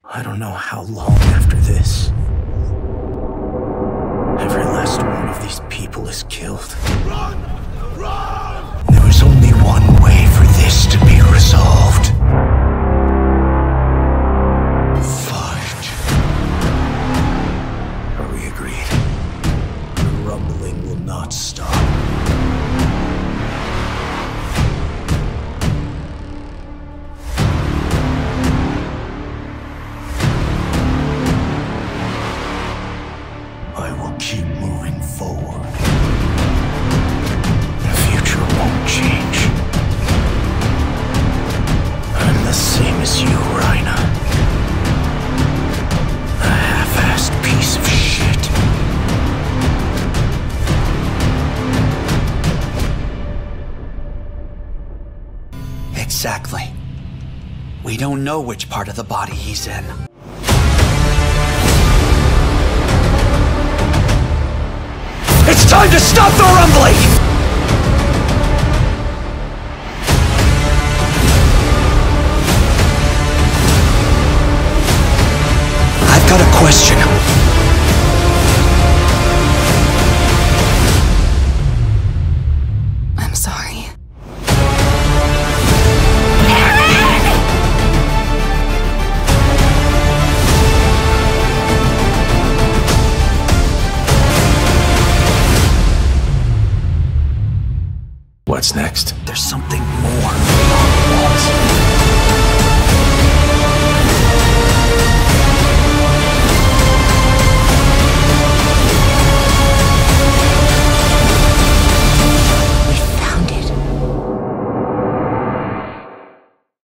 I don't know how long after this. Every last one of these people is killed. Run! Run! There is only one way for this to be resolved. Fight. Are we agreed? The rumbling will not stop. I will keep moving forward. The future won't change. I'm the same as you, Raina. A half-assed piece of shit. Exactly. We don't know which part of the body he's in. It's time to stop the rumbling! I've got a question. I'm sorry. What's next? There's something